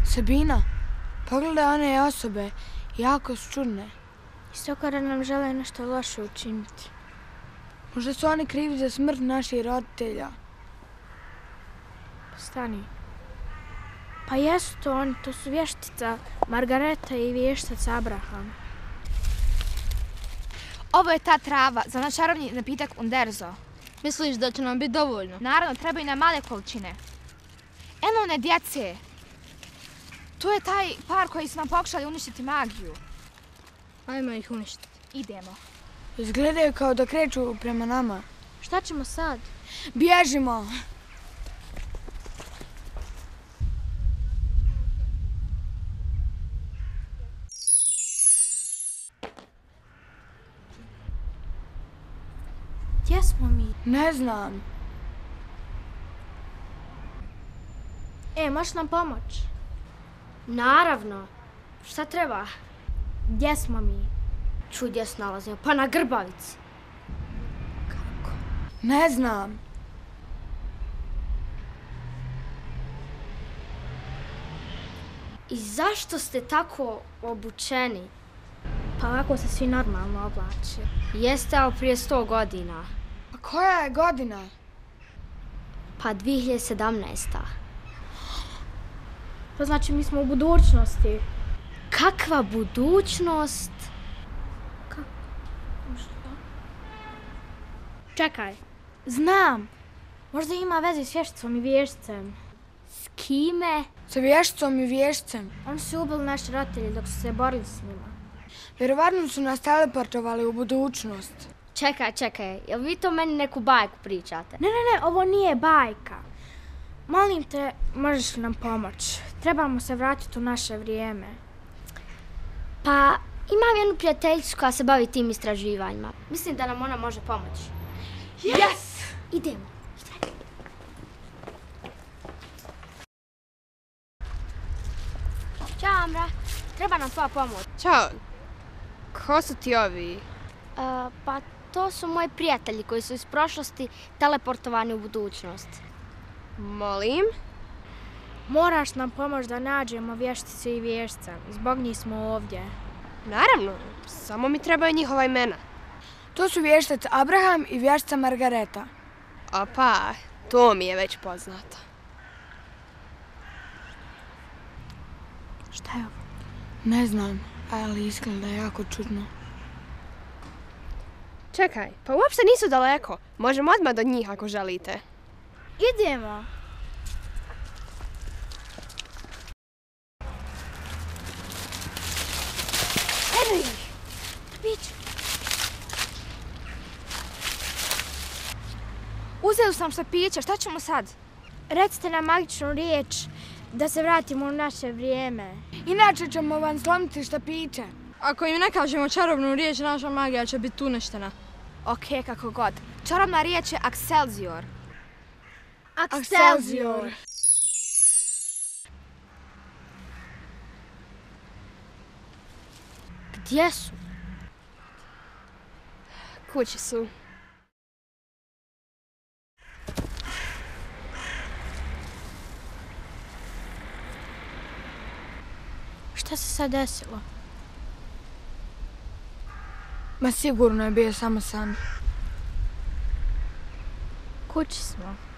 Sabina, pogledaj one osobe, jako su čudne. Istokara nam žele nešto loše učiniti. Možda su oni krivi za smrt naših roditelja. Stani. Pa jesu to oni, to su vještica Margareta i vještac Abraham. Ovo je ta trava za naš čarobni napitak Underzo. Misliš da će nam biti dovoljno? Naravno, trebaju nam male količine. Eno one djece. To je taj par koji su nam pokušali uništiti magiju. Ajmo ih uništiti. Idemo. Izgledaju kao da kreću prema nama. Šta ćemo sad? Bježimo! Gdje smo mi? Ne znam. Možeš nam pomoć? Naravno. Šta treba? Gdje smo mi? Gdje se nalazimo? Pa na Grbavici. Kako? Ne znam. I zašto ste tako obučeni? Pa ovako se svi normalno oblače. Jeste, ali prije 100 godina. A koja je godina? Pa 2017. To znači mi smo u budućnosti. Kakva budućnost? Čekaj. Znam. Možda ima veze s vješticom i vještcem. S kime? Sa vješticom i vješcem. Oni su ubili naše roditelje dok su se borili s njima. Vjerovatno su nas teleportovali u budućnost. Čekaj. Jel vi to meni neku bajku pričate? Ne, ovo nije bajka. Molim te, možeš li nam pomoći? Trebamo se vratiti u naše vrijeme. Pa, imam jednu prijateljicu koja se bavi tim istraživanjima. Mislim da nam ona može pomoći. Yes! Idemo. Ćao, Amra. Treba nam tvoja pomoć. Ćao. Ko su ti ovi? Pa, to su moji prijatelji koji su iz prošlosti teleportovani u budućnost. Molim? Moraš nam pomoći da nađemo vještice i vještica. Zbog njih smo ovdje. Naravno, samo mi trebaju njihova imena. To su vještac Abraham i vještica Margareta. Pa, to mi je već poznato. Šta je ovo? Ne znam, ali izgleda jako čudno. Čekaj, pa uopšte nisu daleko. Možemo odmah do njih ako želite. Idemo! Evo ih! Bić! Uzeli su nam štapiće, šta ćemo sad? Recite nam magičnu riječ da se vratimo u naše vrijeme. Inače ćemo vam slomiti štapiće. Ako im ne kažemo čarobnu riječ, naša magija će biti uništena. Okej, kako god. Čarobna riječ je Akselzior. Akselzior. Gdje su? Kući su. Šta se sad desilo? Ma sigurno je bio samo san. Kući smo.